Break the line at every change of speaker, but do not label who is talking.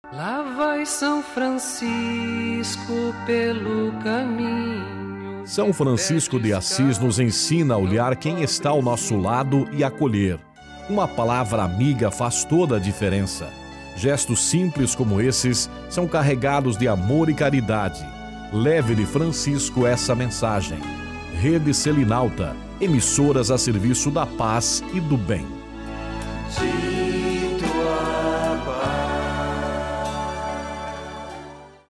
Lá vai São Francisco pelo caminho.
São Francisco de Assis nos ensina a olhar quem está ao nosso lado e acolher. Uma palavra amiga faz toda a diferença. Gestos simples como esses são carregados de amor e caridade. Leve de Francisco essa mensagem. Rede Selinalta, emissoras a serviço da paz e do bem.